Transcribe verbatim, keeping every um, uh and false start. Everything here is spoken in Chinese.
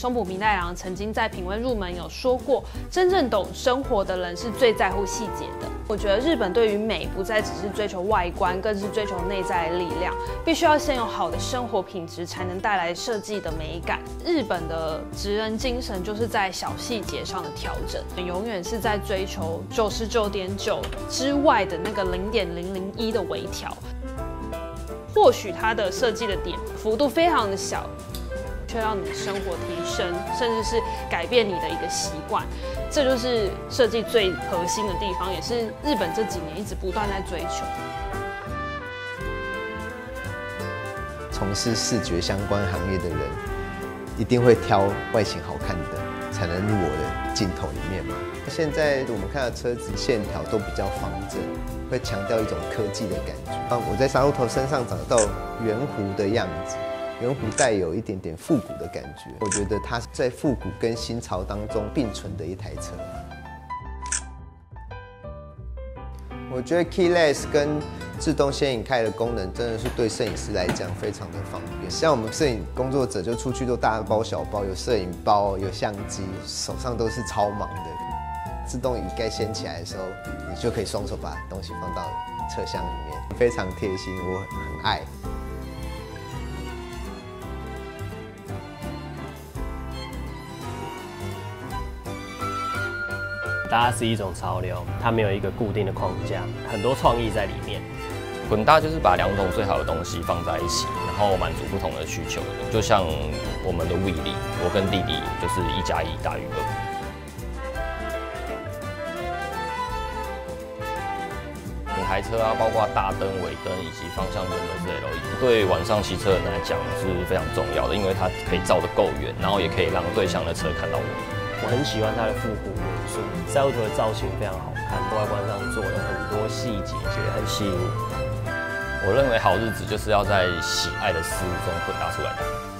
松浦弥太郎曾经在《品味入门》有说过，真正懂生活的人是最在乎细节的。我觉得日本对于美不再只是追求外观，更是追求内在的力量，必须要先有好的生活品质，才能带来设计的美感。日本的职人精神就是在小细节上的调整，永远是在追求九十九点九之外的那个零点零零一的微调。或许它的设计的点幅度非常的小，却让你的生活提升，甚至是改变你的一个习惯。这就是设计最核心的地方，也是日本这几年一直不断在追求。 从事视觉相关行业的人，一定会挑外形好看的，才能入我的镜头里面嘛。现在我们看到车子线条都比较方正，会强调一种科技的感觉。啊，我在沙鹿头身上找到圆弧的样子，圆弧带有一点点复古的感觉。我觉得它是在复古跟新潮当中并存的一台车。我觉得 keyless 跟自动显影开的功能真的是对摄影师来讲非常的方便。像我们摄影工作者就出去都大包小包，有摄影包，有相机，手上都是超忙的。自动椅盖掀起来的时候，你就可以双手把东西放到车厢里面，非常贴心，我很爱。 搭是一种潮流，它没有一个固定的框架，很多创意在里面。 混搭就是把两种最好的东西放在一起，然后满足不同的需求。就像我们的威力，我跟弟弟就是一加一大于二。整台车啊，包括大灯、尾灯以及方向灯都是 L E D， 对晚上骑车人来讲是非常重要的，因为它可以照得够远，然后也可以让对向的车看到我。 我很喜欢它的复古元素，赛路图的造型非常好看，外观上做了很多细节，觉得很吸引我。 我认为好日子就是要在喜爱的事物中混搭出来的。